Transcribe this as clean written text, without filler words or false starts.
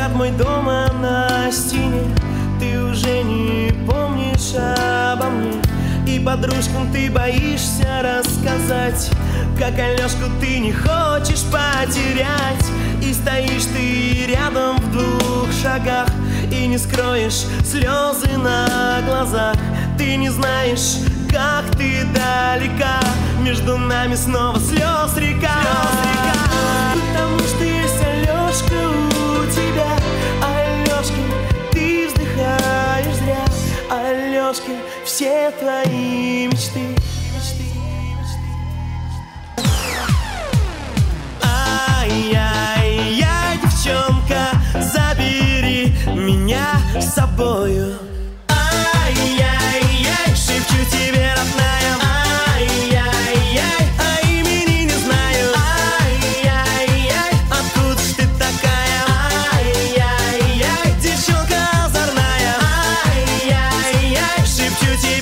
взгляд мой дома на стене, ты уже не помнишь обо мне. И подружкам ты боишься рассказать, как Алёшку ты не хочешь потерять. И стоишь ты рядом в 2 шагах, и не скроешь слезы на глазах. Ты не знаешь, как ты далека, между нами снова слез река. Потому что есть Алёшка у тебя, Алёшки, ты вздыхаешь зря, Алёшки, все твои мечты. Ай-яй-яй, девчонка, забери меня с собою. Ай-яй-яй, шепчу тебе, родная. Ай-яй-яй, а имени не знаю. Ай-яй-яй, откуда ж ты такая? Ай-яй-яй, девчонка озорная. Ай-яй-яй, шепчу тебе.